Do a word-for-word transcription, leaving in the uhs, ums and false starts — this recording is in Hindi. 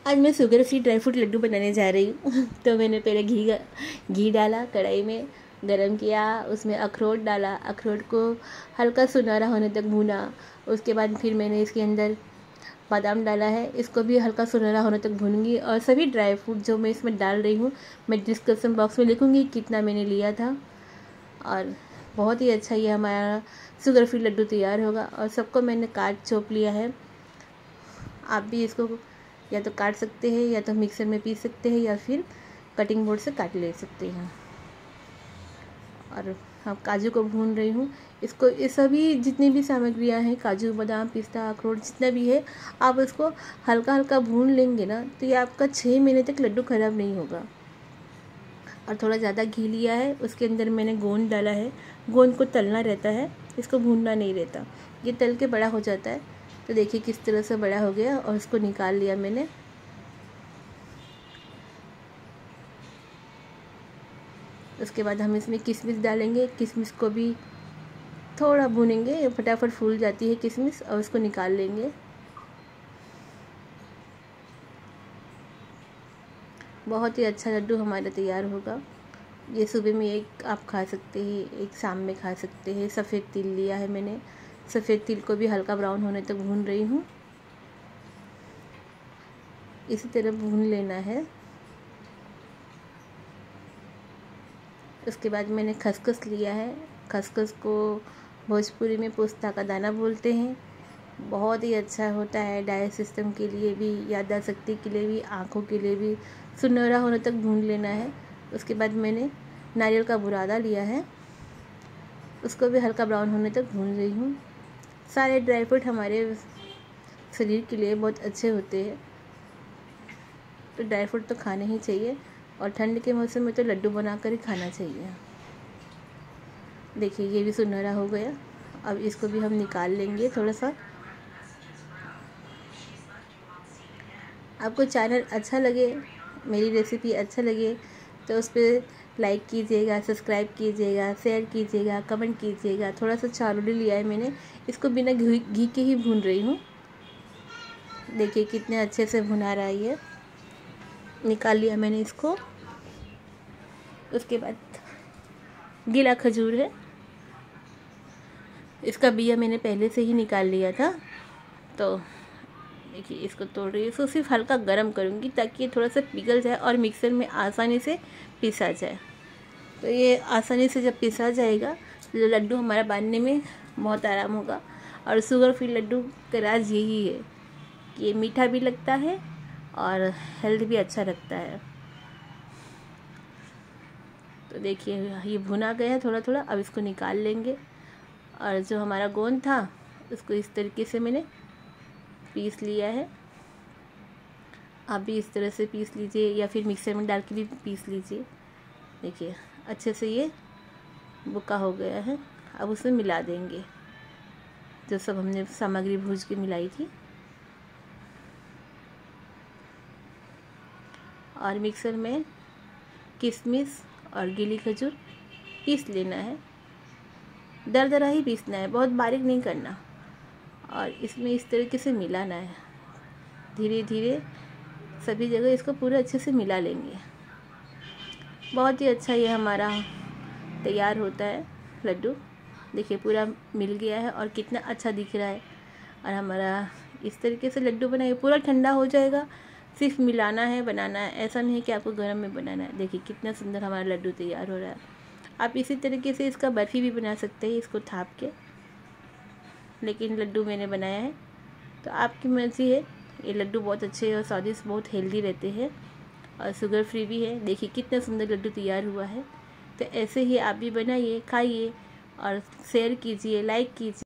आज मैं sugar free dry fruit laddu बनाने जा रही हूँ। तो मैंने पहले घी घी डाला कढ़ाई में, गरम किया, उसमें अखरोट डाला, अखरोट को हल्का सुनहरा होने तक भूना। उसके बाद फिर मैंने इसके अंदर बादाम डाला है, इसको भी हल्का सुनहरा होने तक भूनूंगी। और सभी ड्राई फ्रूट जो मैं इसमें डाल रही हूँ मैं डिस्क्रिप्शन बॉक्स में लिखूँगी कितना मैंने लिया था। और बहुत ही अच्छा ये हमारा शुगर फ्री लड्डू तैयार होगा। और सबको मैंने काट चोप लिया है। आप भी इसको या तो काट सकते हैं, या तो मिक्सर में पीस सकते हैं, या फिर कटिंग बोर्ड से काट ले सकते हैं। और हाँ, काजू को भून रही हूँ। इसको ये सभी जितनी भी सामग्रियाँ हैं, काजू बादाम पिस्ता अखरोट जितना भी है, आप इसको हल्का हल्का भून लेंगे ना तो ये आपका छः महीने तक लड्डू ख़राब नहीं होगा। और थोड़ा ज़्यादा घी लिया है, उसके अंदर मैंने गोंद डाला है। गोंद को तलना रहता है, इसको भूनना नहीं रहता। ये तल के बड़ा हो जाता है। तो देखिए किस तरह से बड़ा हो गया और इसको निकाल लिया मैंने। उसके बाद हम इसमें किशमिश डालेंगे। किशमिश को भी थोड़ा भूनेंगे, फटाफट फूल जाती है किशमिश, और उसको निकाल लेंगे। बहुत ही अच्छा लड्डू हमारा तैयार होगा। ये सुबह में एक आप खा सकते हैं, एक शाम में खा सकते हैं। सफ़ेद तिल लिया है मैंने, सफ़ेद तिल को भी हल्का ब्राउन होने तक भून रही हूँ। इसी तरह भून लेना है। उसके बाद मैंने खसखस लिया है। खसखस को भोजपुरी में पोस्ता का दाना बोलते हैं। बहुत ही अच्छा होता है डाइजेस्ट सिस्टम के लिए भी, याददाश्त शक्ति के लिए भी, आँखों के लिए भी। सुनहरा होने तक भून लेना है। उसके बाद मैंने नारियल का बुरादा लिया है, उसको भी हल्का ब्राउन होने तक भून रही हूँ। सारे ड्राई फ्रूट हमारे शरीर के लिए बहुत अच्छे होते हैं, तो ड्राई फ्रूट तो खाने ही चाहिए। और ठंड के मौसम में तो लड्डू बनाकर ही खाना चाहिए। देखिए ये भी सुनहरा हो गया। अब इसको भी हम निकाल लेंगे थोड़ा सा। आपको चैनल अच्छा लगे, मेरी रेसिपी अच्छा लगे तो उस पर लाइक कीजिएगा, सब्सक्राइब कीजिएगा, शेयर कीजिएगा, कमेंट कीजिएगा। थोड़ा सा चारोली लिया है मैंने, इसको बिना घी घी के ही भून रही हूँ। देखिए कितने अच्छे से भुना रहा है ये। निकाल लिया मैंने इसको। उसके बाद गीला खजूर है, इसका बिया मैंने पहले से ही निकाल लिया था। तो देखिए इसको तोड़ रही हूँ। इसको सिर्फ हल्का गरम करूँगी ताकि ये थोड़ा सा पिघल जाए और मिक्सर में आसानी से पिसा जाए। तो ये आसानी से जब पिसा जाएगा तो लड्डू हमारा बांधने में बहुत आराम होगा। और शुगर फ्री लड्डू का राज यही है कि ये मीठा भी लगता है और हेल्थ भी अच्छा रखता है। तो देखिए ये भुना गया है थोड़ा थोड़ा। अब इसको निकाल लेंगे। और जो हमारा गोंद था उसको इस तरीके से मैंने पीस लिया है। आप भी इस तरह से पीस लीजिए, या फिर मिक्सर में डाल के भी पीस लीजिए। देखिए अच्छे से ये बुका हो गया है। अब उसमें मिला देंगे जो सब हमने सामग्री भूज के मिलाई थी। और मिक्सर में किशमिश और गीली खजूर पीस लेना है। दरदरा ही पीसना है, बहुत बारीक नहीं करना। और इसमें इस तरीके से मिलाना है। धीरे धीरे सभी जगह इसको पूरे अच्छे से मिला लेंगे। बहुत ही अच्छा ये हमारा तैयार होता है लड्डू। देखिए पूरा मिल गया है और कितना अच्छा दिख रहा है। और हमारा इस तरीके से लड्डू बनाइए, पूरा ठंडा हो जाएगा। सिर्फ मिलाना है, बनाना है। ऐसा नहीं है कि आपको गर्म में बनाना है। देखिए कितना सुंदर हमारा लड्डू तैयार हो रहा है। आप इसी तरीके से इसका बर्फ़ी भी बना सकते हैं, इसको थाप के। लेकिन लड्डू मैंने बनाया है, तो आपकी मर्ज़ी है। ये लड्डू बहुत अच्छे और स्वादिष्ट, बहुत हेल्दी रहते हैं और शुगर फ्री भी है। देखिए कितना सुंदर लड्डू तैयार हुआ है। तो ऐसे ही आप भी बनाइए, खाइए और शेयर कीजिए, लाइक कीजिए।